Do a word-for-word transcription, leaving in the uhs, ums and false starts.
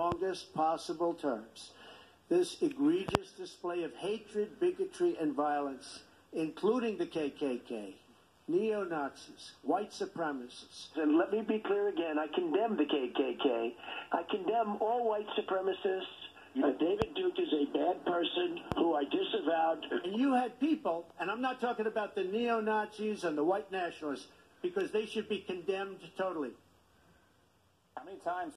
strongest possible terms this egregious display of hatred, bigotry, and violence, including the K K K, neo-Nazis, white supremacists. And let me be clear again, I condemn the K K K. I condemn all white supremacists. Uh, David Duke is a bad person who I disavowed. And you had people, and I'm not talking about the neo-Nazis and the white nationalists, because they should be condemned totally. How many times